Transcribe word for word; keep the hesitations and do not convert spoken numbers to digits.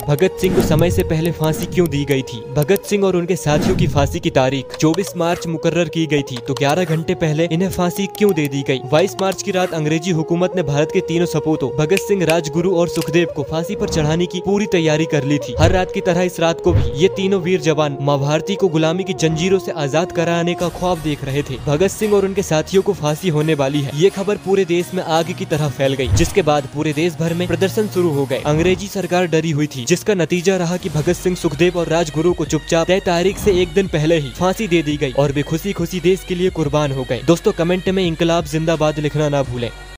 भगत सिंह को समय से पहले फांसी क्यों दी गई थी? भगत सिंह और उनके साथियों की फांसी की तारीख चौबीस मार्च मुकर्रर की गई थी, तो ग्यारह घंटे पहले इन्हें फांसी क्यों दे दी गई? बाईस मार्च की रात अंग्रेजी हुकूमत ने भारत के तीनों सपूतों भगत सिंह, राजगुरु और सुखदेव को फांसी पर चढ़ाने की पूरी तैयारी कर ली थी। हर रात की तरह इस रात को भी ये तीनों वीर जवान माँ भारती को गुलामी की जंजीरों से आजाद कराने का ख्वाब देख रहे थे। भगत सिंह और उनके साथियों को फांसी होने वाली है, ये खबर पूरे देश में आग की तरह फैल गई, जिसके बाद पूरे देश भर में प्रदर्शन शुरू हो गए। अंग्रेजी सरकार डरी हुई थी, जिसका नतीजा रहा कि भगत सिंह, सुखदेव और राजगुरु को चुपचाप तय तारीख से एक दिन पहले ही फांसी दे दी गई और वे खुशी खुशी देश के लिए कुर्बान हो गए। दोस्तों, कमेंट में इंकलाब जिंदाबाद लिखना ना भूलें।